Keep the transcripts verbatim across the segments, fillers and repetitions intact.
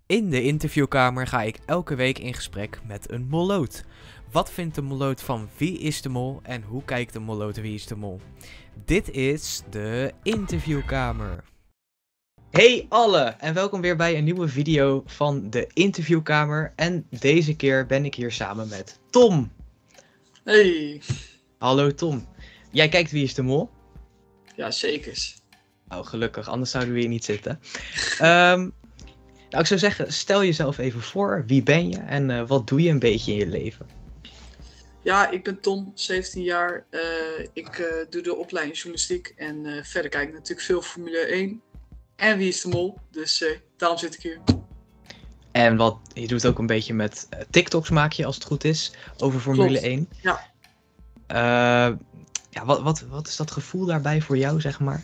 In de interviewkamer ga ik elke week in gesprek met een molloot. Wat vindt de molloot van Wie is de Mol en hoe kijkt de molloot Wie is de Mol? Dit is de interviewkamer. Hey alle en welkom weer bij een nieuwe video van de interviewkamer. En deze keer ben ik hier samen met Tom. Hey. Hallo Tom. Jij kijkt Wie is de Mol? Ja, zekers. Oh, gelukkig, anders zouden we hier niet zitten. Um, nou, ik zou zeggen, stel jezelf even voor. Wie ben je en uh, wat doe je een beetje in je leven? Ja, ik ben Tom, zeventien jaar. Uh, ik uh, doe de opleiding journalistiek en uh, verder kijk ik natuurlijk veel Formule één. En Wie is de Mol, dus uh, daarom zit ik hier. En wat, je doet ook een beetje met uh, TikToks maak je als het goed is, over Formule Klopt. één. Ja. Uh, ja, wat, wat, wat is dat gevoel daarbij voor jou, zeg maar?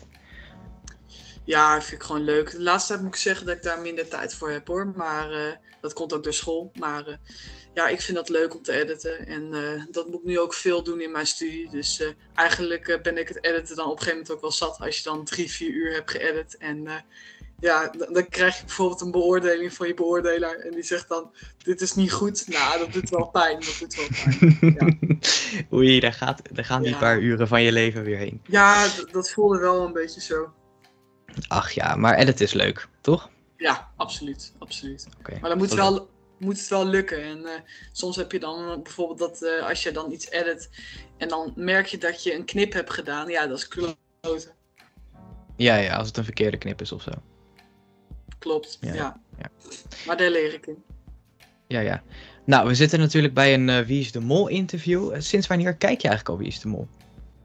Ja, dat vind ik gewoon leuk. De laatste tijd moet ik zeggen dat ik daar minder tijd voor heb hoor. Maar uh, dat komt ook door school. Maar uh, ja, ik vind dat leuk om te editen. En uh, dat moet ik nu ook veel doen in mijn studie. Dus uh, eigenlijk uh, ben ik het editen dan op een gegeven moment ook wel zat. Als je dan drie, vier uur hebt geëdit. En uh, ja, d- dan krijg je bijvoorbeeld een beoordeling van je beoordelaar. En die zegt dan, dit is niet goed. Nou, dat doet wel pijn. Dat doet wel pijn. Ja. Oei, daar, gaat, daar gaan die Ja. paar uren van je leven weer heen. Ja, d- dat voelde wel een beetje zo. Ach ja, maar edit is leuk, toch? Ja, absoluut. absoluut. Okay. Maar dan moet het, wel, moet het wel lukken. En uh, soms heb je dan bijvoorbeeld dat uh, als je dan iets edit en dan merk je dat je een knip hebt gedaan. Ja, dat is kloten. Ja, ja, als het een verkeerde knip is of zo. Klopt, ja. ja. ja. Maar daar leer ik in. Ja, ja. Nou, we zitten natuurlijk bij een uh, Wie is de Mol interview. Uh, sinds wanneer kijk je eigenlijk al Wie is de Mol?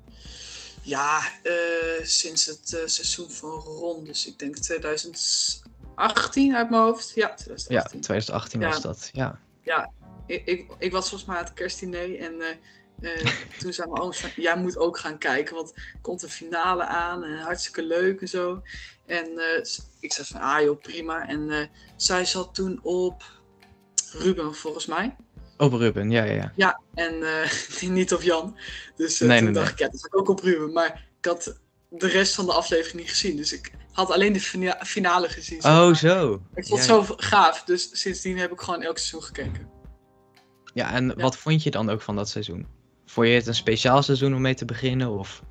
Ja, uh, sinds het uh, seizoen van Ron. Dus ik denk twintig achttien uit mijn hoofd. Ja, twintig achttien. Ja, twintig achttien ja. was dat, ja. Ja, ik, ik, ik was volgens mij aan het kerstdiner en uh, uh, toen zei mijn oom, jij moet ook gaan kijken, want er komt een finale aan en hartstikke leuk en zo. En uh, ik zei van, ah joh, prima. En uh, zij zat toen op Ruben, volgens mij. Op Ruben, ja, ja, ja. Ja, en uh, niet op Jan. Dus uh, nee, toen nee, dacht nee. ik, ja, dat zat ook op Ruben. Maar ik had de rest van de aflevering niet gezien. Dus ik had alleen de fina- finale gezien. Zeg maar. Oh, zo. Ik vond ja, het zo gaaf. Dus sindsdien heb ik gewoon elk seizoen gekeken. Ja, en Ja. wat vond je dan ook van dat seizoen? Vond je het een speciaal seizoen om mee te beginnen? Of?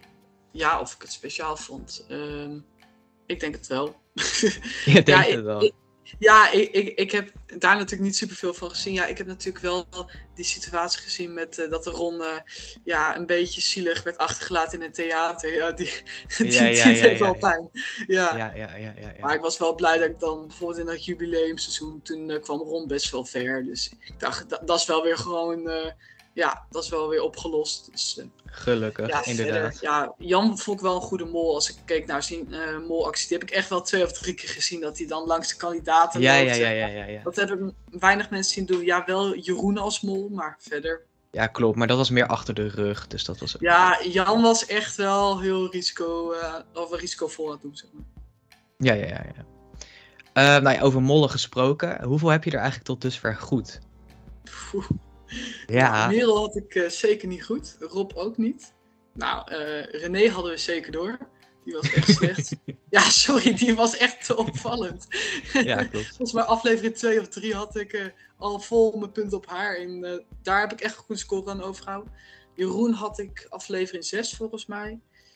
Ja, of ik het speciaal vond. Um, ik denk het wel. Je denkt ja, het wel. Ik, ja, ik, ik, ik heb daar natuurlijk niet superveel van gezien. Ja, ik heb natuurlijk wel die situatie gezien met uh, dat de Ron uh, ja, een beetje zielig werd achtergelaten in het theater. Ja, die, die, ja, ja, die ja, deed ja, wel ja. pijn. Ja. Ja, ja, ja, ja, ja. Maar ik was wel blij dat ik dan bijvoorbeeld in dat jubileumseizoen, toen uh, kwam Ron best wel ver. Dus ik dacht, dat, dat is wel weer gewoon, uh, ja, dat is wel weer opgelost. Dus, uh, Gelukkig, ja, inderdaad. Verder, ja, Jan vond ik wel een goede mol. Als ik keek naar zijn uh, molactie, die heb ik echt wel twee of drie keer gezien. Dat hij dan langs de kandidaten Ja, loopt. ja, ja, ja, ja, ja. Dat hebben weinig mensen zien doen. Ja, wel Jeroen als mol, maar verder. Ja, klopt. Maar dat was meer achter de rug. Dus dat was... Ja, Jan was echt wel heel risico, uh, of risicovol aan het doen, zeg maar. Ja, ja, ja. ja. Uh, nou ja, over mollen gesproken. Hoeveel heb je er eigenlijk tot dusver goed? Oeh. Ja. Nou, Merel had ik uh, zeker niet goed. Rob ook niet. Nou, uh, René hadden we zeker door. Die was echt slecht. Ja, sorry, die was echt te opvallend. Ja, klopt. Volgens mij aflevering twee of drie had ik uh, al vol mijn punt op haar. En uh, daar heb ik echt een goed score aan overgehouden. Jeroen had ik aflevering zes volgens mij.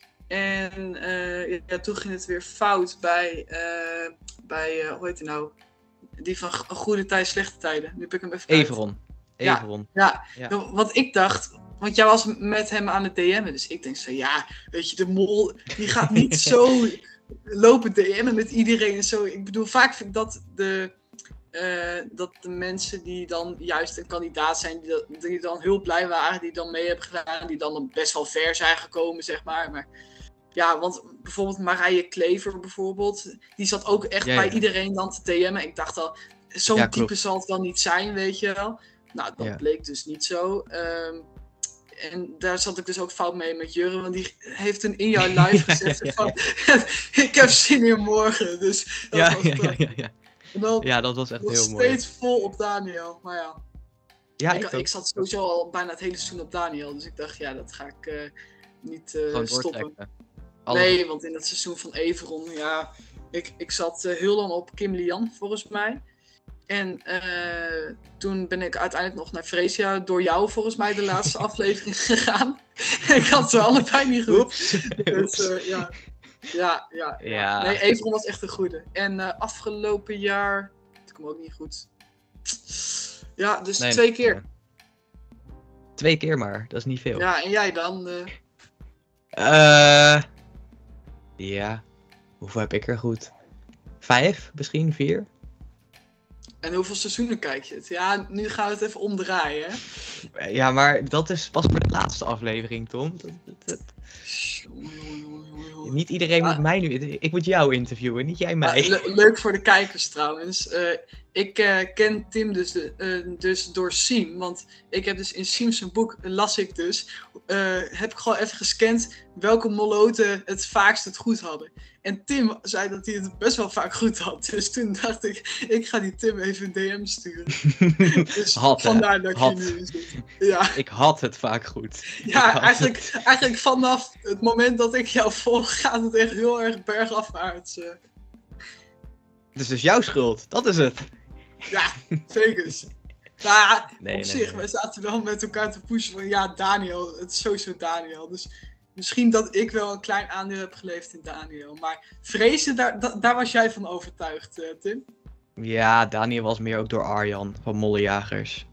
En uh, ja, toen ging het weer fout bij, uh, bij uh, hoe heet hij nou? Die van Goede Tijden, Slechte Tijden. Nu heb ik hem even kwijt. Everon. Everon. Ja, Ja. ja, want ik dacht, want jij was met hem aan het D M'en, dus ik denk zo, ja, weet je, de mol, die gaat niet zo lopen D M'en met iedereen en zo. Ik bedoel, vaak vind ik dat de, uh, dat de mensen die dan juist een kandidaat zijn, die, dat, die dan heel blij waren, die dan mee hebben gedaan, die dan best wel ver zijn gekomen, zeg maar, maar... Ja, want bijvoorbeeld Marije Klever bijvoorbeeld, die zat ook echt ja, bij ja. iedereen dan te D M'en. Ik dacht al, zo'n Ja, type zal het wel niet zijn, weet je wel. Nou, dat Ja. bleek dus niet zo. Um, en daar zat ik dus ook fout mee met Jurre, want die heeft een in jouw live gezegd ja, van, ik heb zin in morgen. Dus dat Ja, was ja, ja, ja, ja. En dan Ja, dat was echt nog heel mooi. steeds vol op Daniel, maar ja. Ja, ik, ik, ik zat sowieso al bijna het hele seizoen op Daniel, dus ik dacht, ja, dat ga ik uh, niet uh, Gewoon stoppen. doortrekken. Alles... Nee, want in het seizoen van Everon, ja, ik, ik zat uh, heel lang op Kim Lian, volgens mij. En uh, toen ben ik uiteindelijk nog naar Freesia door jou volgens mij de laatste aflevering gegaan. Ik had ze allebei niet goed. Oeps. Dus, uh, ja. Ja, ja, ja. Ja. Nee, Everon was echt een goede. En uh, afgelopen jaar... Dat kwam ook niet goed. Ja, dus Nee, twee keer. Twee keer maar, dat is niet veel. Ja, en jij dan? Uh... Uh, ja, hoeveel heb ik er goed? Vijf, misschien vier? En hoeveel seizoenen kijk je het? Ja, nu gaan we het even omdraaien, hè? Ja, maar dat is pas voor de laatste aflevering, Tom. Dat, dat, dat... Niet iedereen Ah. moet mij nu... Ik moet jou interviewen, niet jij mij. Le- leuk voor de kijkers trouwens. Uh, ik uh, ken Tim dus, de, uh, dus door Siem. Want ik heb dus in Siem's boek, las ik dus... Uh, heb ik gewoon even gescand welke moloten het vaakst het goed hadden. En Tim zei dat hij het best wel vaak goed had. Dus toen dacht ik, ik ga die Tim even een D M sturen. Dus Had, vandaar dat had. je nu zit. Ja, Ik had het vaak goed. ja Ik had eigenlijk, het. eigenlijk vanaf het moment dat ik jou volg, gaat het echt heel erg bergafwaarts. Uh. Het is dus jouw schuld, dat is het. Ja, zeker. Nou, Nee, op nee, zich, nee. wij zaten wel met elkaar te pushen van ja, Daniel, het is sowieso Daniel. Dus misschien dat ik wel een klein aandeel heb geleverd in Daniel. Maar vrezen, daar, da- daar was jij van overtuigd, uh, Tim? Ja, Daniel was meer ook door Arjan van Mollejagers.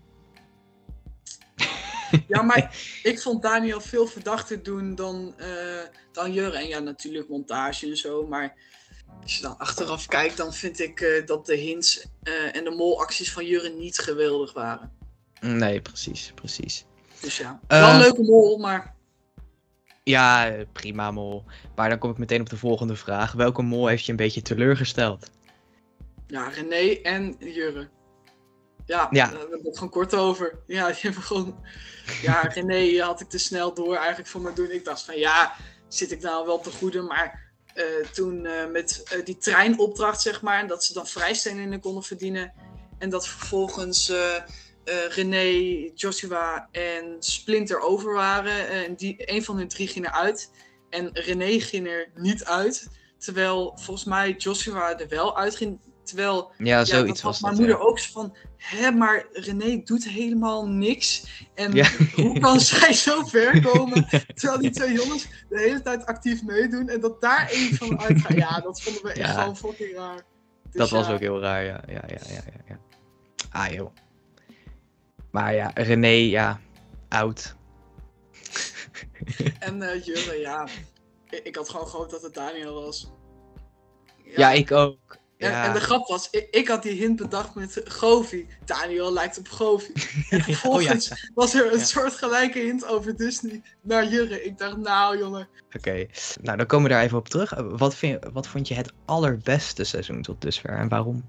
Ja, maar ik vond Daniel veel verdachter doen dan, uh, dan Jurre. En ja, natuurlijk montage en zo, maar als je dan achteraf kijkt, dan vind ik uh, dat de hints uh, en de molacties van Jurre niet geweldig waren. Nee, precies, precies. Dus ja, Uh, wel een leuke mol, maar... Ja, prima mol. Maar dan kom ik meteen op de volgende vraag. Welke mol heeft je een beetje teleurgesteld? Ja, René en Jurre. Ja, Ja. daar hebben we het gewoon kort over. Ja, die hebben gewoon... Ja, René had ik te snel door eigenlijk voor me doen. Ik dacht van ja, zit ik nou wel te goede, maar... Uh, toen uh, met uh, die treinopdracht, zeg maar, en dat ze dan vrijstellingen konden verdienen. En dat vervolgens uh, uh, René, Joshua en Splinter over waren. En die, een van hun drie ging eruit. En René ging er niet uit. Terwijl volgens mij Joshua er wel uitging. Terwijl, Ja, ja, zoiets dat was had mijn dat, moeder ja. ook zo van... Hé, maar René doet helemaal niks. En Ja. hoe kan zij zo ver komen? Terwijl die twee jongens de hele tijd actief meedoen. En dat daar één van uitgaat. Ja, dat vonden we echt Ja. gewoon fucking raar. Dus Dat was ja. ook heel raar, ja. Ja, ja, ja, ja, ja. Ah, joh. Maar ja, René, ja, oud. En uh, Jurre, ja. Ik, ik had gewoon gehoopt dat het Daniel was. Ja, ik ook. En, Ja. en de grap was, ik, ik had die hint bedacht met Goofy. Daniel lijkt op Goofy. En vervolgens Oh, ja. was er een Ja. soort gelijke hint over Disney naar Jurre. Ik dacht, nou jongen. Oké, nou dan komen we daar even op terug. Wat, vind, wat vond je het allerbeste seizoen tot dusver en waarom?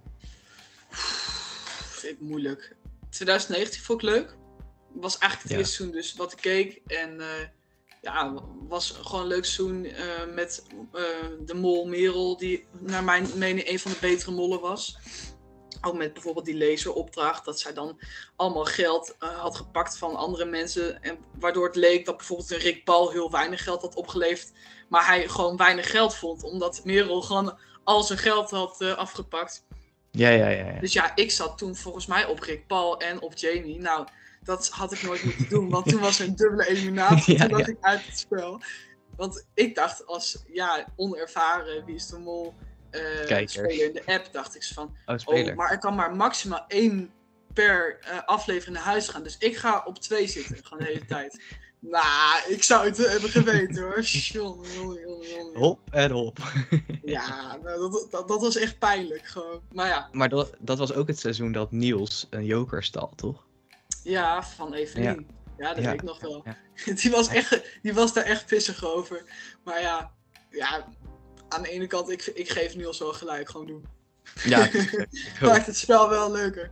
Vind ik moeilijk. twintig negentien vond ik leuk. Was eigenlijk het Ja. eerste seizoen dus wat ik keek. En uh, ja, was gewoon een leuk seizoen uh, met uh, de mol Merel. Die naar mijn mening een van de betere mollen was. Ook met bijvoorbeeld die laseropdracht. Dat zij dan allemaal geld uh, had gepakt van andere mensen. En waardoor het leek dat bijvoorbeeld een Rick Paul heel weinig geld had opgeleverd. Maar hij gewoon weinig geld vond. Omdat Merel gewoon al zijn geld had uh, afgepakt. Ja, ja, ja. ja. Dus ja, ik zat toen volgens mij op Rick Paul en op Jamie. Nou, dat had ik nooit moeten doen. Want toen was er een dubbele eliminatie. Ja, toen lag ja. ik uit het spel. Want ik dacht als ja, onervaren Wie is de Mol uh, Kijker. speler in de app. Dacht ik zo van... Oh, speler. Oh, maar er kan maar maximaal één per uh, aflevering naar huis gaan. Dus ik ga op twee zitten. Gewoon de hele tijd. Nou, ik zou het hebben geweten hoor. Jongen, jongen, jongen, jongen. Hop en hop. Ja, nou, dat, dat, dat was echt pijnlijk gewoon. Maar ja, Maar dat, dat was ook het seizoen dat Niels een joker stal, toch? ja, van Evelien. Ja, dat Ja, weet ik nog wel. ja. Die, was echt, die was daar echt pissig over. Maar ja, ja aan de ene kant, ik, ik geef Niels wel gelijk. Gewoon doen. Ja, tuurlijk. Ik ook. Maakt het spel wel leuker.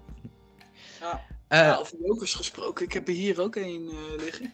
Ja, Eh, ja, over jokers gesproken. Ik heb er hier ook één uh, liggen.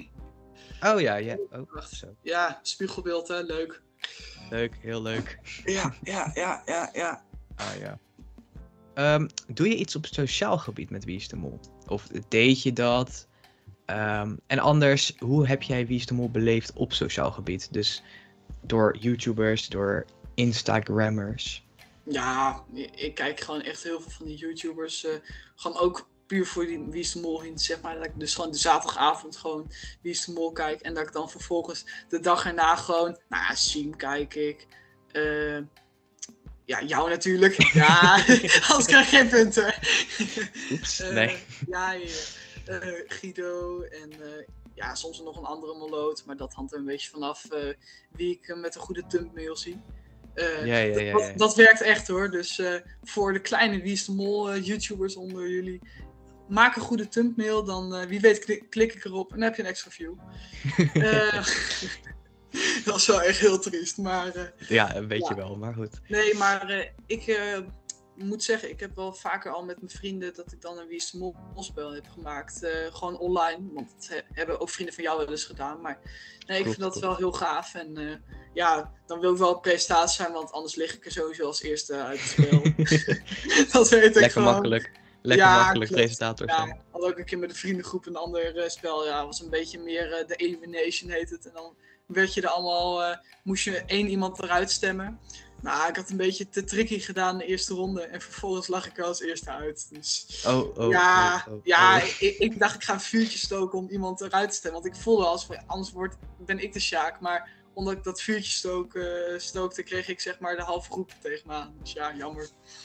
oh ja, ja. Ook Wacht. zo. Ja, spiegelbeeld hè, leuk. Leuk, heel leuk. Ja, ja, ja, ja, ja. Ah ja. Ehm, doe je iets op sociaal gebied met Wie is de Mol? Of deed je dat? Ehm, en anders, hoe heb jij Wie is de Mol beleefd op sociaal gebied? Dus door YouTubers, door Instagrammers. Ja, ik kijk gewoon echt heel veel van die YouTubers. Uh, gewoon ook puur voor die Wie is de Mol hint, zeg maar. Dat ik dus gewoon de zaterdagavond gewoon Wie is de Mol kijk. En dat ik dan vervolgens de dag erna gewoon... Nou ja, Siem kijk ik. Uh, ja, jou natuurlijk. Ja, anders krijg je geen punten. Oeps, uh, nee. Ja, ja. Uh, Guido en... Uh, ja, soms nog een andere moloot. Maar dat hangt er een beetje vanaf uh, wie ik uh, met een goede thumbnail zie. Uh, ja, ja, ja, ja. Dat, dat werkt echt hoor. Dus uh, voor de kleine Wie is de Mol uh, YouTubers onder jullie, maak een goede thumbnail, dan uh, wie weet klik, klik ik erop en dan heb je een extra view. uh, dat is wel echt heel triest, maar... Uh, ja, een beetje ja. wel, maar goed. Nee, maar uh, ik uh, moet zeggen, ik heb wel vaker al met mijn vrienden dat ik dan een Wie is de Mol spel heb gemaakt. Uh, gewoon online, want dat he- hebben ook vrienden van jou wel eens gedaan. Maar nee, ik Klopt, vind dat klopt. wel heel gaaf. En uh, ja, dan wil ik wel presentatie zijn, want anders lig ik er sowieso als eerste uit het spel. Dat weet ik Lekker gewoon. makkelijk. Lekker Ja, makkelijk klopt. presentator Ja, zijn. had ook een keer met een vriendengroep een ander uh, spel. Ja, was een beetje meer uh, de Elimination heet het. En dan werd je er allemaal, uh, moest je één iemand eruit stemmen. Nou, ik had een beetje te tricky gedaan de eerste ronde. En vervolgens lag ik er als eerste uit. Dus Oh, oh, ja, oh, oh, ja oh. ik, ik dacht ik ga een vuurtje stoken om iemand eruit te stemmen. Want ik voelde als van, anders wordt, ben ik de Sjaak. Maar omdat ik dat vuurtje stook, uh, stookte, kreeg ik zeg maar de halve groep tegen me aan. Dus ja, jammer.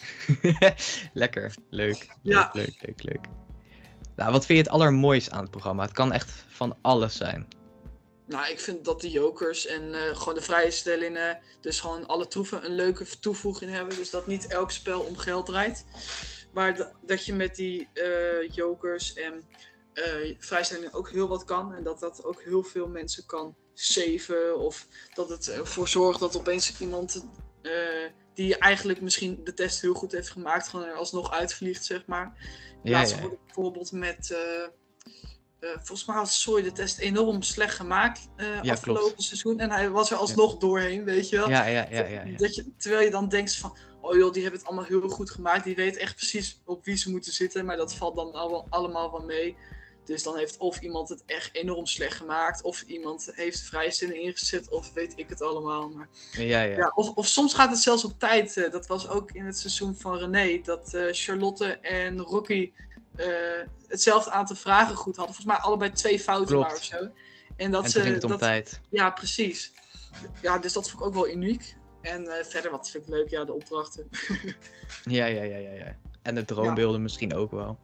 Lekker, leuk. Ja. Leuk, leuk, leuk, leuk. Nou, wat vind je het allermooist aan het programma? Het kan echt van alles zijn. Nou, ik vind dat de jokers en uh, gewoon de vrijstellingen, dus gewoon alle troeven een leuke toevoeging hebben. Dus dat niet elk spel om geld draait. Maar d- dat je met die uh, jokers en uh, vrijstellingen ook heel wat kan. En dat dat ook heel veel mensen kan saven. Of dat het ervoor zorgt dat opeens iemand uh, die eigenlijk misschien de test heel goed heeft gemaakt, gewoon er alsnog uitvliegt, zeg maar. Ja, Laatst ja. bijvoorbeeld met... Uh, Uh, volgens mij had Soy de test enorm slecht gemaakt uh, Ja, afgelopen klopt. seizoen. En hij was er alsnog ja. doorheen, weet je wel. Ja, ja, ja, ja, ja. Dat je, terwijl je dan denkt van, oh joh, die hebben het allemaal heel goed gemaakt. Die weten echt precies op wie ze moeten zitten. Maar dat valt dan al, allemaal wel mee. Dus dan heeft of iemand het echt enorm slecht gemaakt. Of iemand heeft vrijstelling ingezet. Of weet ik het allemaal. Maar, Ja, ja. ja, of, of soms gaat het zelfs op tijd. Uh, dat was ook in het seizoen van René. Dat uh, Charlotte en Rocky... Uh, hetzelfde aantal vragen goed hadden. Volgens mij allebei twee fouten Klopt. maar of zo. En dat En ze toen ging het om dat, tijd. ja, precies. Ja, dus dat vond ik ook wel uniek. En uh, verder, wat vind ik leuk, ja, de opdrachten. Ja, ja, ja, ja, ja. En de droombeelden ja. misschien ook wel.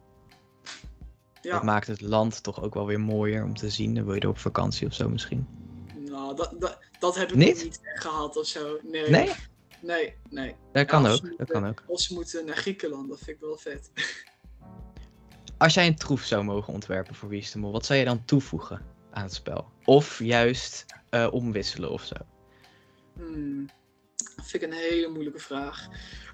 Ja. Dat maakt het land toch ook wel weer mooier om te zien. Dan wil je er op vakantie of zo misschien. Nou, dat, dat, dat heb ik niet? niet echt gehad of zo. Nee? Nee? Nee, nee. Dat kan ja, ook, moeten, dat kan ook. Of ze moeten naar Griekenland, dat vind ik wel vet. Als jij een troef zou mogen ontwerpen voor Wie is de Mol, wat zou je dan toevoegen aan het spel? Of juist uh, omwisselen of zo? Hmm, dat vind ik een hele moeilijke vraag.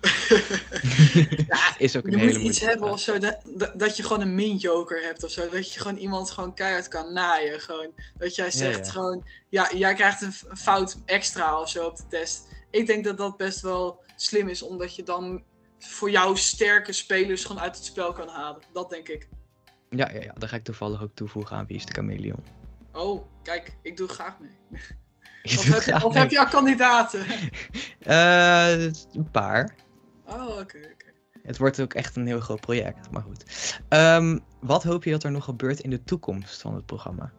ja, is ook een je hele moet iets hebben vraag. of zo, dat, dat, dat je gewoon een min-joker hebt of zo. Dat je gewoon iemand gewoon keihard kan naaien. Gewoon. Dat jij zegt ja, ja. gewoon, ja, jij krijgt een fout extra of zo op de test. Ik denk dat dat best wel slim is, omdat je dan voor jou sterke spelers gewoon uit het spel kan halen. Dat denk ik. Ja, ja, ja, daar ga ik toevallig ook toevoegen aan Wie is de Chameleon. Oh, kijk, ik doe graag mee. Of, heb je, of heb je al kandidaten? uh, een paar. Oh, oké, okay, oké. Okay. Het wordt ook echt een heel groot project, maar goed. Um, wat hoop je dat er nog gebeurt in de toekomst van het programma?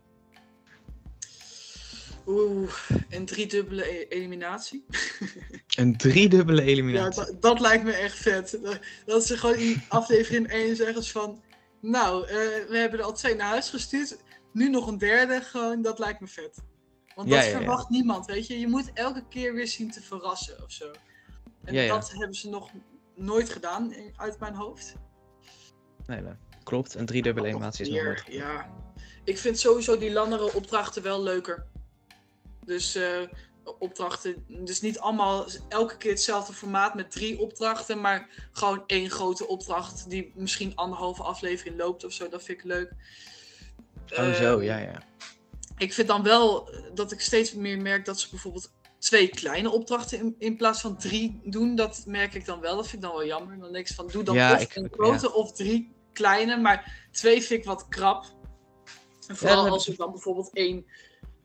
Oeh, een driedubbele e- eliminatie. Een driedubbele eliminatie? Ja, dat, dat lijkt me echt vet. Dat, dat ze gewoon in aflevering één zeggen van... Nou, uh, we hebben er al twee naar huis gestuurd. Nu nog een derde, gewoon, dat lijkt me vet. Want dat ja, ja, verwacht ja. niemand, weet je. Je moet elke keer weer zien te verrassen of zo. En ja, ja. dat hebben ze nog nooit gedaan, uit mijn hoofd. Nee, nee. Klopt. Een driedubbele eliminatie is nog nooit. Ja. Ik vind sowieso die langere opdrachten wel leuker. Dus uh, opdrachten, dus niet allemaal elke keer hetzelfde formaat met drie opdrachten, maar gewoon één grote opdracht die misschien anderhalve aflevering loopt of zo. Dat vind ik leuk. Oh uh, zo, ja, ja. Ik vind dan wel dat ik steeds meer merk dat ze bijvoorbeeld twee kleine opdrachten in, in plaats van drie doen. Dat merk ik dan wel. Dat vind ik dan wel jammer. Dan denk ik van, doe dan ja, of ik, een grote ja. of drie kleine. Maar twee vind ik wat krap. En vooral ja, als er dan bijvoorbeeld één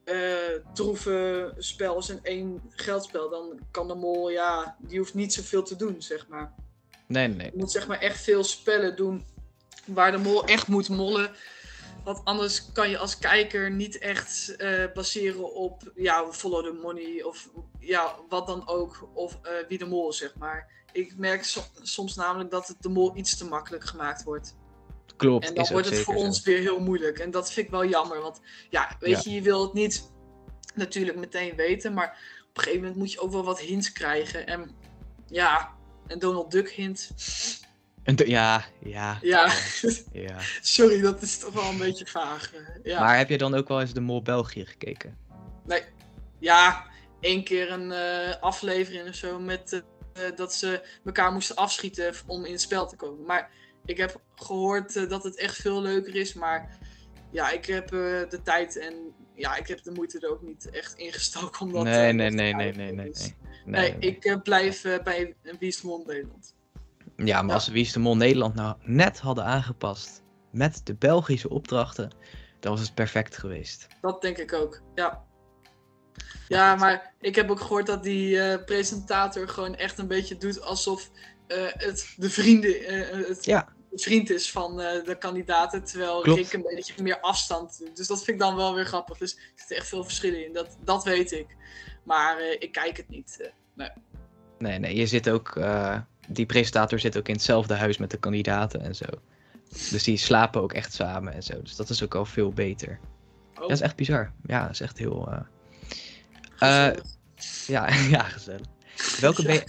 uh, troeven spel is een één geldspel, dan kan de mol, ja, die hoeft niet zoveel te doen, zeg maar. Nee, nee. Je moet zeg maar echt veel spellen doen waar de mol echt moet mollen. Want anders kan je als kijker niet echt uh, baseren op ja, follow the money of ja, wat dan ook. Of uh, wie de mol is, zeg maar. Ik merk so- soms namelijk dat het de mol iets te makkelijk gemaakt wordt. Klopt. En dan is wordt ook het voor zeker ons zo. weer heel moeilijk. En dat vind ik wel jammer. Want ja, weet Ja. je, je wil het niet natuurlijk meteen weten. Maar op een gegeven moment moet je ook wel wat hints krijgen. En ja, een Donald Duck hint. En de- ja, ja, Ja, ja. sorry, dat is toch wel een beetje vaag. uh, Ja. Maar heb je dan ook wel eens de Mol België gekeken? Nee, ja, één keer een uh, aflevering of zo met uh, uh, dat ze elkaar moesten afschieten om in het spel te komen. Maar ik heb gehoord uh, dat het echt veel leuker is, maar ja, ik heb uh, de tijd en ja, ik heb de moeite er ook niet echt ingestoken om dat Nee, uh, nee, te nee, nee, kijken. nee, nee. Dus, Nee, nee, nee, nee. ik uh, blijf uh, bij Wie is de Mol Nederland. Ja, maar Ja. als we Wie is de Mol Nederland nou net hadden aangepast met de Belgische opdrachten, dan was het perfect geweest. Dat denk ik ook, ja. Ja, maar ik heb ook gehoord dat die uh, presentator gewoon echt een beetje doet alsof uh, het de vrienden, uh, het Ja. de vriend is van uh, de kandidaten, terwijl Klopt. Rick een beetje meer afstand doet. Dus dat vind ik dan wel weer grappig. Dus er zitten echt veel verschillen in, dat, dat weet ik. Maar uh, ik kijk het niet. Uh, nee. Nee, nee, je zit ook, eh, die presentator zit ook in hetzelfde huis met de kandidaten en zo. Dus die slapen ook echt samen en zo. Dus dat is ook al veel beter. Oh, Dat is echt bizar. Ja, dat is echt heel... eh, gezellig. Ja, ja, gezellig. Welke, B...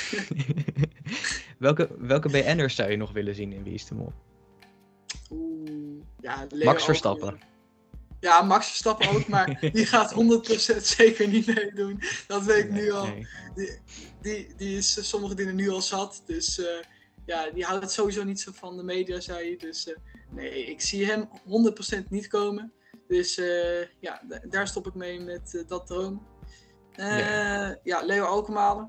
welke, welke B N'ers zou je nog willen zien in Wie is de Mol? Oeh, ja, Leo Max ook, Verstappen. uh, Ja, Max Verstappen ook, maar die gaat honderd procent zeker niet meedoen. Dat weet ik nu al. Nee. Die, die, die is uh, sommige dingen nu al zat. Dus uh, ja, die houdt sowieso niet zo van de media, zei je. Dus uh, nee, ik zie hem honderd procent niet komen. Dus uh, ja, d- daar stop ik mee met uh, dat droom. Uh, Ja. ja, Leo Alkemalen.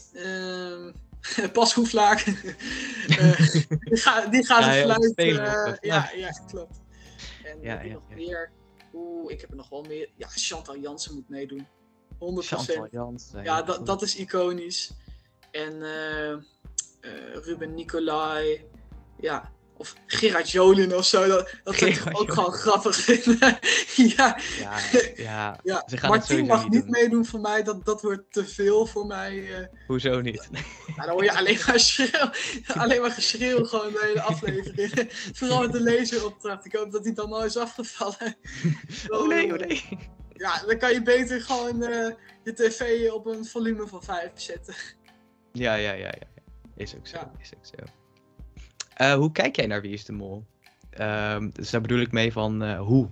Uh, Bas Hoeflaak. uh, die, ga, die gaat Ja, het heel fluiten. spelen op Uh, de ja, fluit. ja, klopt. En Ja, heb je ja, nog ja. meer? Oeh, ik heb er nog wel meer. Ja, Chantal Jansen moet meedoen. honderd procent. Chantal Jansen. Ja, dat, dat is iconisch. En uh, uh, Ruben Nicolai. Ja, of Gerard Joling of zo. Dat, dat zou ik toch Gerard ook Joling. gewoon grappig vinden. ja, Ja, ja. ja. Ze gaan het Martien sowieso mag niet niet doen. meedoen voor mij. Dat, dat wordt te veel voor mij. Uh, Hoezo niet? nou, dan hoor je alleen maar schreeuw. Alleen maar geschreeuw gewoon de hele aflevering. Vooral met de laseropdracht. Ik hoop dat die dan al is afgevallen. Oh nee, oh nee. Ja, dan kan je beter gewoon uh, je tv op een volume van vijf zetten. Ja, ja, ja, ja. Is ook zo, Ja. is ook zo. Uh, hoe kijk jij naar Wie is de Mol? Um, dus daar bedoel ik mee van uh, hoe?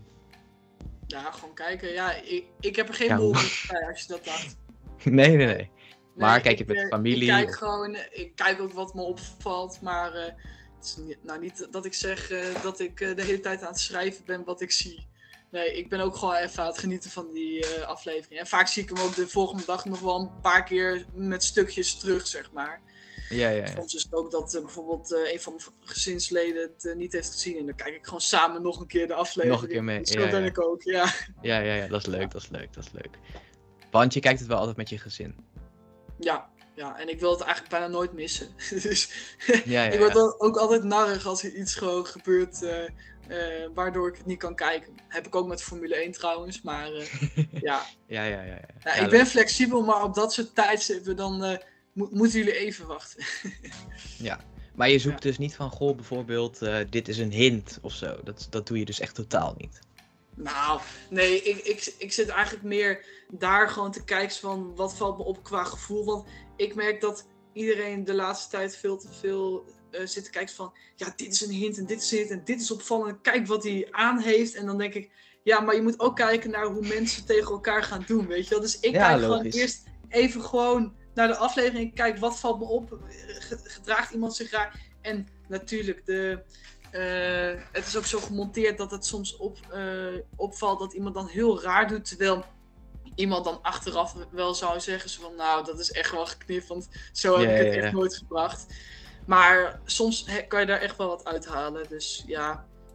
Ja, gewoon kijken. Ja, ik, ik heb er geen Ja, mol hoe? bij als je dat dacht. Nee, nee, nee. Maar Nee, kijk je ik, met eh, familie Ik kijk of- gewoon, ik kijk ook wat me opvalt, maar uh, het is niet, nou, niet dat ik zeg uh, dat ik uh, de hele tijd aan het schrijven ben wat ik zie. Nee, ik ben ook gewoon even aan het genieten van die uh, aflevering. En vaak zie ik hem ook de volgende dag nog wel een paar keer met stukjes terug, zeg maar. Ja, ja, ja. Soms is het ook dat uh, bijvoorbeeld uh, een van mijn gezinsleden het uh, niet heeft gezien. En dan kijk ik gewoon samen nog een keer de aflevering. Nog een keer mee, Zo ja, ben ja. ik ook, ja. Ja, ja, ja, dat is leuk, dat is leuk, dat is leuk. Want je kijkt het wel altijd met je gezin. Ja, ja, en ik wil het eigenlijk bijna nooit missen. dus Ja, ja, ik word ja. dan ook altijd narrig als er iets gewoon gebeurt uh, uh, waardoor ik het niet kan kijken. Heb ik ook met Formule één trouwens, maar uh, ja. Ja, ja, ja. ja. ja. Ja, Ik ben flexibel, maar op dat soort tijdstippen dan uh, mo- moeten jullie even wachten. Ja, maar je zoekt Ja. dus niet van, goh, bijvoorbeeld, uh, dit is een hint of zo. Dat, dat doe je dus echt totaal niet. Nou, nee, ik, ik, ik zit eigenlijk meer daar gewoon te kijken van wat valt me op qua gevoel. Want ik merk dat iedereen de laatste tijd veel te veel uh, zit te kijken van ja, dit is een hint en dit is een hint en dit is opvallend. Kijk wat hij aan heeft. En dan denk ik, ja, maar je moet ook kijken naar hoe mensen tegen elkaar gaan doen, weet je wel. Dus ik Ja, kijk logisch. gewoon eerst even gewoon naar de aflevering en kijk wat valt me op. Gedraagt iemand zich raar? En natuurlijk, de... Uh, het is ook zo gemonteerd dat het soms op, uh, opvalt dat iemand dan heel raar doet, terwijl iemand dan achteraf wel zou zeggen zo van nou, dat is echt wel geknipt, want zo heb Ja, ik het ja, echt ja. nooit gebracht. Maar soms he, kan je daar echt wel wat uithalen, dus ja,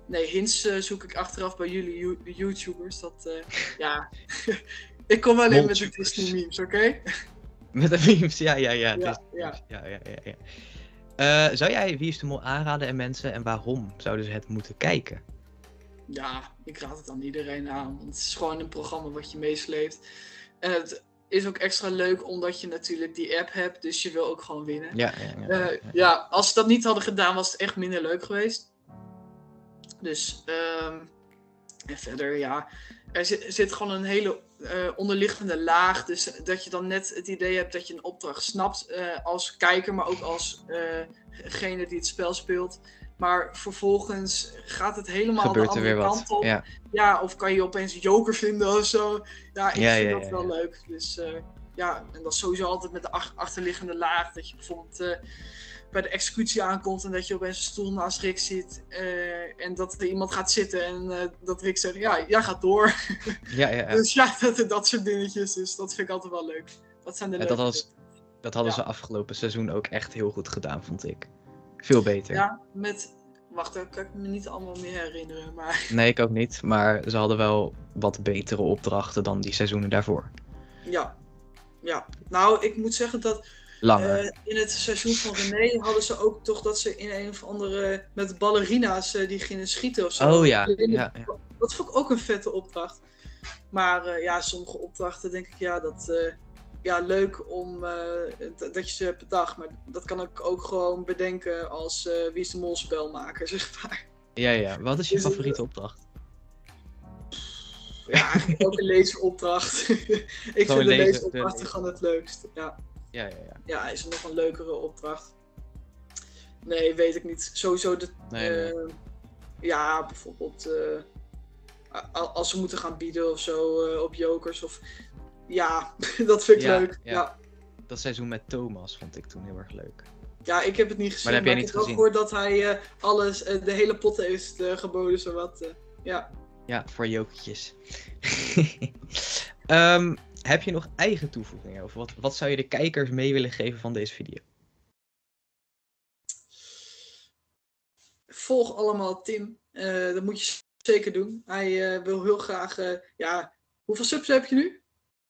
nee, hints uh, zoek ik achteraf bij jullie you YouTubers. Dat, uh, ja, ik kom wel in met de Disney memes, oké? Okay? Met de memes, ja, ja, ja. Ja, ja. ja, ja, ja, ja. Uh, zou jij Wie is de Mol aanraden en mensen en waarom zouden ze het moeten kijken? Ja, ik raad het aan iedereen aan. Want het is gewoon een programma wat je meesleept. En het is ook extra leuk omdat je natuurlijk die app hebt. Dus je wil ook gewoon winnen. Ja, ja, ja, uh, ja. ja als ze dat niet hadden gedaan was het echt minder leuk geweest. Dus, um, en verder ja. Er zit, er zit gewoon een hele uh, onderliggende laag. Dus dat je dan net het idee hebt dat je een opdracht snapt. Uh, als kijker, maar ook als degene uh die het spel speelt. Maar vervolgens gaat het helemaal Gebeurt de andere kant wat. op. Ja. ja, of kan je opeens Joker vinden of zo. Ja, ik ja, vind ja, dat ja, wel ja. leuk. Dus uh, ja, en dat is sowieso altijd met de ach achterliggende laag. Dat je bijvoorbeeld uh, bij de executie aankomt en dat je opeens een stoel naast Rick zit. Uh, en dat er iemand gaat zitten en uh, dat Rick zegt, ja, jij gaat door. Ja, ja, ja. Dus ja, dat, dat soort dingetjes. Dus dat vind ik altijd wel leuk. Dat zijn de leuke dat, was, dat hadden ja. ze afgelopen seizoen ook echt heel goed gedaan, vond ik. Veel beter. Ja, met... Wacht, dat kan ik me niet allemaal meer herinneren, maar... Nee, ik ook niet. Maar ze hadden wel wat betere opdrachten dan die seizoenen daarvoor. Ja. Ja. Nou, ik moet zeggen dat... Langer. Uh, in het seizoen van René hadden ze ook toch dat ze in een of andere... Met ballerina's uh, die gingen schieten of zo. Oh ja. ja, ja. Dat vond ik ook een vette opdracht. Maar uh, ja, sommige opdrachten denk ik, ja, dat... Uh, Ja, leuk om uh, dat je ze hebt bedacht, maar dat kan ik ook gewoon bedenken als uh, Wie is de Mol spelmaker, zeg maar. Ja, ja. Wat is je dus favoriete het... opdracht? Ja, eigenlijk ook een lezeropdracht. Ik gewoon vind de lezeropdrachten gewoon het leukst. Ja. Ja, ja, ja. Ja, is er nog een leukere opdracht? Nee, weet ik niet. Sowieso de... Nee, uh, nee. Ja, bijvoorbeeld uh, als ze moeten gaan bieden of zo uh, op jokers of... Ja, dat vind ik ja, leuk. Ja. Ja. Dat seizoen met Thomas vond ik toen heel erg leuk. Ja, ik heb het niet gezien, maar, maar heb ik heb wel gehoord dat hij uh, alles, uh, de hele pot heeft uh, geboden, zowat. Uh, ja. Ja, voor jokertjes. um, heb je nog eigen toevoegingen? Of wat, wat zou je de kijkers mee willen geven van deze video? Volg allemaal Tim. Uh, dat moet je zeker doen. Hij uh, wil heel graag... Uh, ja, hoeveel subs heb je nu?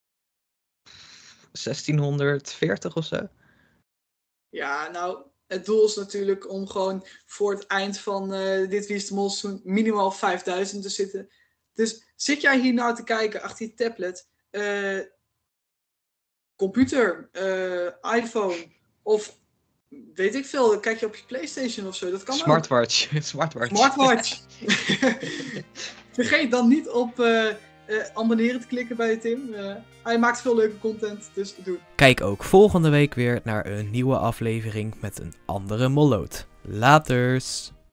zestienhonderdveertig of zo. Ja, nou, het doel is natuurlijk om gewoon voor het eind van uh, dit Wie is de Mol seizoen minimaal vijfduizend te zitten. Dus zit jij hier nou te kijken achter je tablet, uh, computer, uh, iPhone of weet ik veel, kijk je op je PlayStation of zo, dat kan Smartwatch. ook. Smartwatch. Smartwatch. Vergeet dan niet op... Uh, Uh, abonneren te klikken bij Tim. Uh, hij maakt veel leuke content, dus doe. Kijk ook volgende week weer naar een nieuwe aflevering met een andere molloot. Laters!